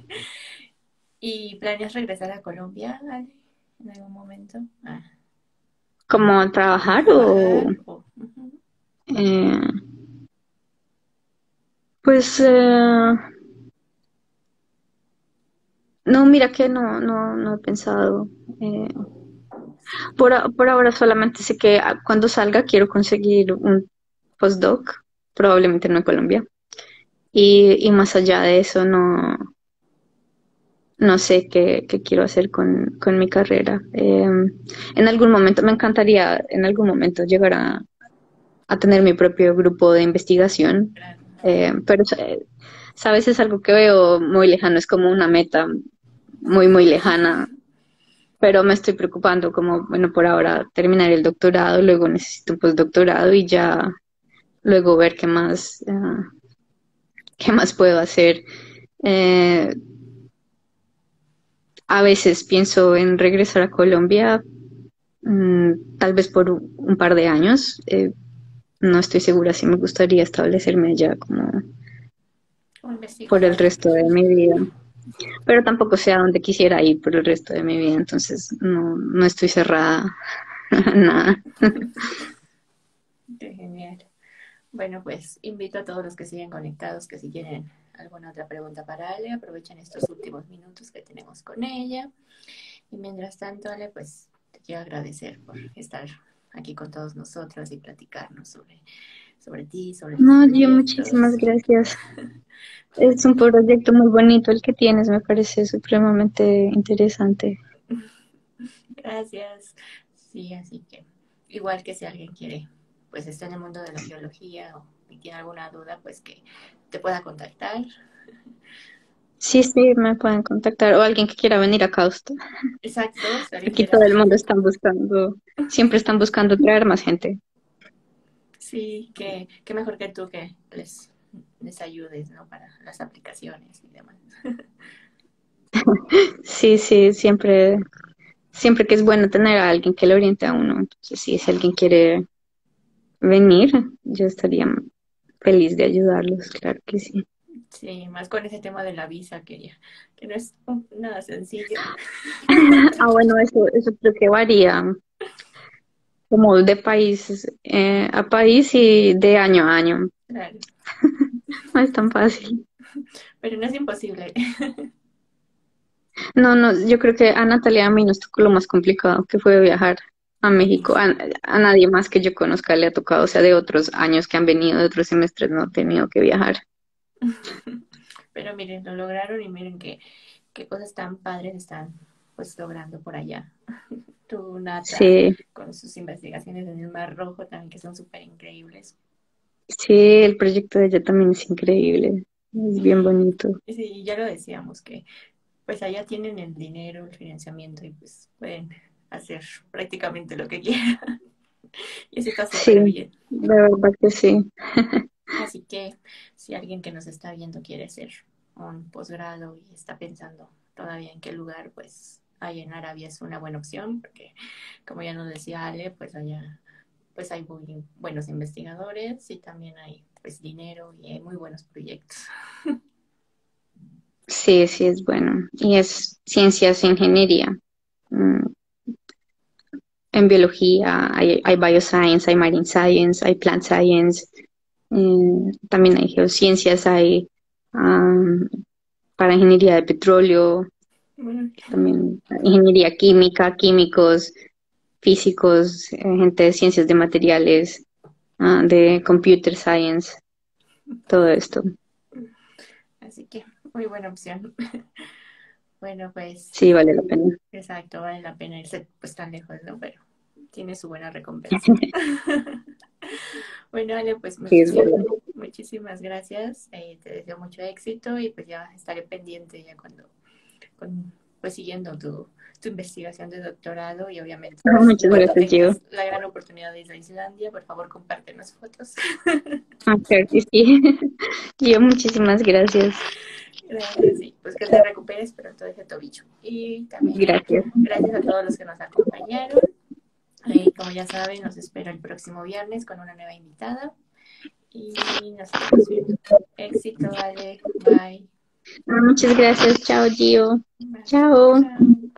¿Y planeas regresar a Colombia, Ale, en algún momento? Ah, ¿Cómo trabajar o...? trabajar o... Ujú. eh, pues, eh, no, mira que no, no, no he pensado. Eh, por, a- por ahora solamente sé que ah, cuando salga quiero conseguir un postdoc, probablemente no en Colombia. Y, y más allá de eso, no, no sé qué, qué quiero hacer con, con mi carrera. Eh, en algún momento, me encantaría en algún momento llegar a, a tener mi propio grupo de investigación, Claro. eh, pero, eh, sabes, es algo que veo muy lejano, es como una meta muy, muy lejana, pero me estoy preocupando como, bueno, por ahora terminar el doctorado, luego necesito un postdoctorado y ya luego ver qué más, eh, qué más puedo hacer. Eh, a veces pienso en regresar a Colombia, mm, tal vez por un, un par de años. Eh, no estoy segura si me gustaría establecerme allá como Como por el investigadora. resto de mi vida, pero tampoco sé a dónde quisiera ir por el resto de mi vida, entonces no, no estoy cerrada a nada. Qué genial. Bueno, pues invito a todos los que siguen conectados que si tienen alguna otra pregunta para Ale, aprovechen estos últimos minutos que tenemos con ella. Y mientras tanto, Ale, pues te quiero agradecer por estar aquí con todos nosotros y platicarnos sobre, sobre ti, sobre tus No, yo muchísimas proyectos. gracias. Es un proyecto muy bonito el que tienes, me parece supremamente interesante. Gracias. Sí, así que igual que si alguien quiere, pues está en el mundo de la geología o y tiene alguna duda, pues que te pueda contactar. Sí, sí, me pueden contactar o alguien que quiera venir acá a usted. Exacto, si alguien Aquí quiera. todo el mundo está buscando, siempre están buscando traer más gente. Sí, que, que mejor que tú que les, les ayudes, ¿no? Para las aplicaciones y demás. Sí, sí, siempre, siempre que es bueno tener a alguien que lo oriente a uno. Entonces, sí, si alguien quiere venir, yo estaría feliz de ayudarlos, claro que sí. Sí, más con ese tema de la visa que ya, que no es nada sencillo. Ah, bueno, eso, eso creo que varía como de país eh, a país y de año a año. Claro, No es tan fácil. pero no es imposible. No, no, yo creo que a Natalia y a mí nos tocó lo más complicado, que fue viajar. a México. A, a nadie más que yo conozca le ha tocado, o sea, de otros años que han venido, de otros semestres no he tenido que viajar. Pero miren, lo lograron y miren qué, qué cosas tan padres están pues logrando por allá. Tu Nata Sí, con sus investigaciones en el Mar Rojo también que son súper increíbles. sí, el proyecto de ella también es increíble, es bien bonito. Y sí, ya lo decíamos que pues allá tienen el dinero, el financiamiento y pues pueden hacer prácticamente lo que quieran. Y eso está Sí, súper bien. de verdad que sí. Así que si alguien que nos está viendo quiere hacer un posgrado y está pensando todavía en qué lugar, pues ahí en Arabia es una buena opción, porque como ya nos decía Ale, pues allá pues hay muy buenos investigadores y también hay pues dinero y hay muy buenos proyectos. Sí, sí, es bueno. Y es ciencias e ingeniería. Mm, En biología hay, hay bioscience, hay marine science, hay plant science, eh, también hay geociencias, hay am, para ingeniería de petróleo, Bueno, también ingeniería química, químicos, físicos, eh, gente de ciencias de materiales, ah, de computer science, todo esto. así que muy buena opción. Bueno, pues Sí, vale la pena. exacto, vale la pena irse pues tan lejos, ¿no? Pero tiene su buena recompensa. Bueno, Ale, pues Sí, es muchísimas, verdad. muchísimas gracias. Eh, te deseo mucho éxito y pues ya estaré pendiente ya cuando, con, pues siguiendo tu, tu investigación de doctorado y obviamente pues Muchas cuando gracias, Gio. tengas la gran oportunidad de ir a Islandia, por favor compártenos fotos. Ah, claro que sí. Gio, muchísimas gracias. Gracias y pues que te recuperes pronto de ese tobillo. Y también Gracias. gracias a todos los que nos acompañaron. Eh, como ya saben, nos espero el próximo viernes con una nueva invitada y nos estamos viendo. Éxito, Ale. Bye. Muchas gracias. Chao, Gio. Bye. Chao. Chao.